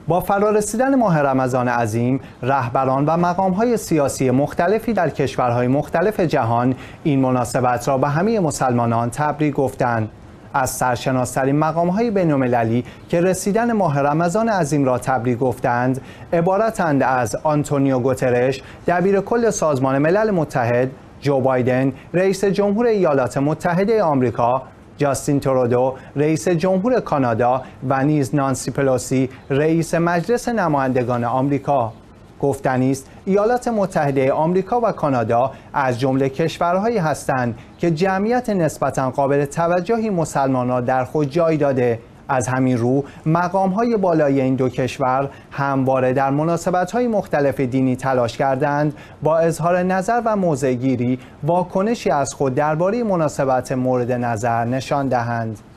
با فرارسیدن ماه رمضان عظیم، رهبران و مقام‌های سیاسی مختلفی در کشورهای مختلف جهان این مناسبت را به همه مسلمانان تبریک گفتند. از سرشناس‌ترین مقام‌های بین‌المللی که رسیدن ماه رمضان عظیم را تبریک گفتند، عبارتند از آنتونیو گوترش، دبیرکل سازمان ملل متحد، جو بایدن، رئیس جمهور ایالات متحده آمریکا، جاستین ترودو، رئیس جمهور کانادا و نیز نانسی پلوسی، رئیس مجلس نمایندگان آمریکا. گفتنی است ایالات متحده آمریکا و کانادا از جمله کشورهایی هستند که جمعیت نسبتاً قابل توجهی مسلمانان در خود جای داده. از همین رو مقام‌های بالای این دو کشور همواره در مناسبت‌های مختلف دینی تلاش کردند با اظهار نظر و موضع‌گیری واکنشی از خود درباره مناسبت مورد نظر نشان دهند.